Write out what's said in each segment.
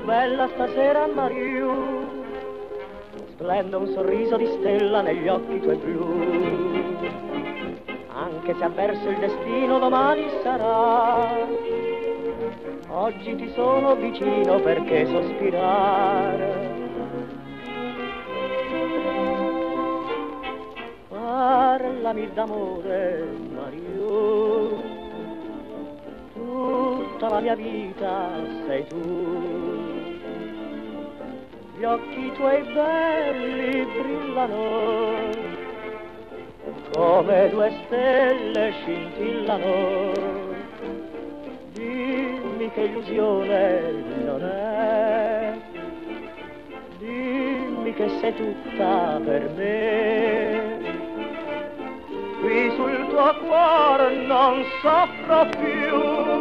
bella stasera, Mariù. Splende un sorriso di stella negli occhi tuoi blu. Anche se avverso il destino domani sarà, oggi ti sono vicino perché sospirare. Parlami d'amore, Mariù, tutta la mia vita sei tu. Gli occhi tuoi belli brillano, come due stelle scintillano. Dimmi che illusione non è, dimmi che sei tutta per me. Qui sul tuo cuore non soffro più.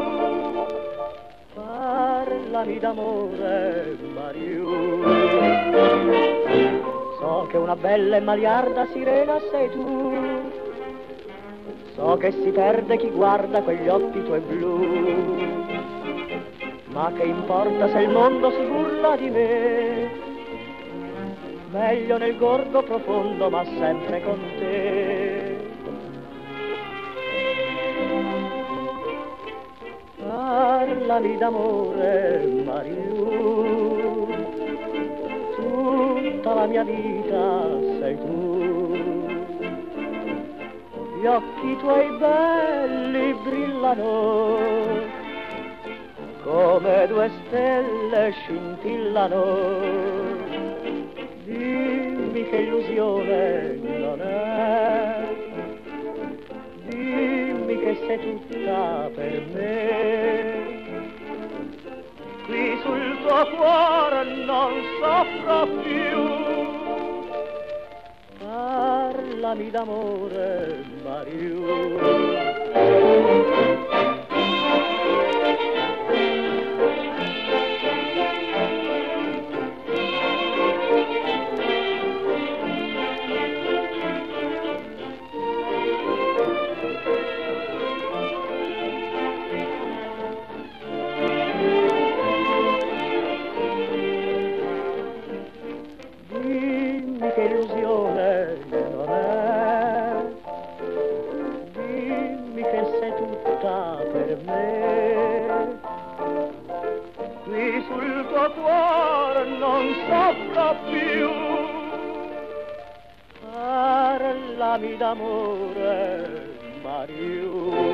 Parlami d'amore, Mariù. So che una bella e maliarda sirena sei tu. So che si perde chi guarda quegli occhi tuoi blu. Ma che importa se il mondo si burla di me? Meglio nel gorgo profondo, ma sempre con te. Parlami d'amore, Mariù, tutta la mia vita sei tu. Gli occhi tuoi belli brillano, come due stelle scintillano. Dimmi che illusione non è, dimmi che sei tutta per me. Qui sul tuo cuore non soffro più. Parlami d'amore, Mariù. Che illusione non è, dimmi che sei tutta per me. Qui sul tuo cuore non soffro più. Parlami d'amore, Mariù.